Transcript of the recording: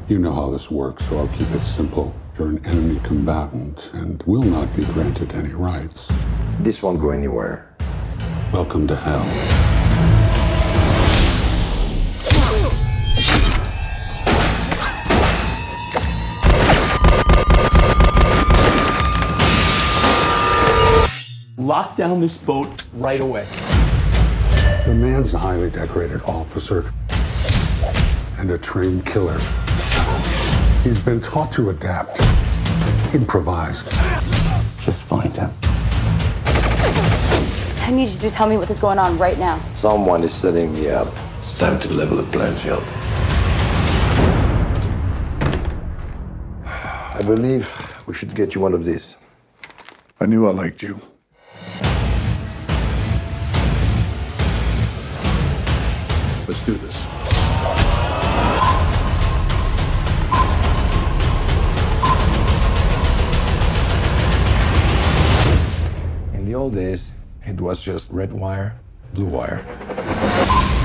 You know how this works, so I'll keep it simple. You're an enemy combatant and will not be granted any rights. This won't go anywhere. Welcome to hell. Lock down this boat right away. The man's a highly decorated officer and a trained killer. He's been taught to adapt, improvise. Just find him. I need you to tell me what is going on right now. Someone is setting me up. It's time to level the playing field. I believe we should get you one of these. I knew I liked you. Let's do this. In the old days, it was just red wire, blue wire.